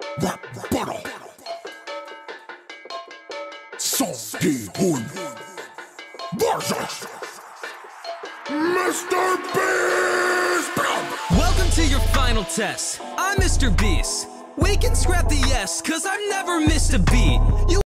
rap battle. Songihun versus Mr. Beast. Welcome to your final test. I'm Mr. Beast. We can scrap the yes, cause I've never missed a beat. You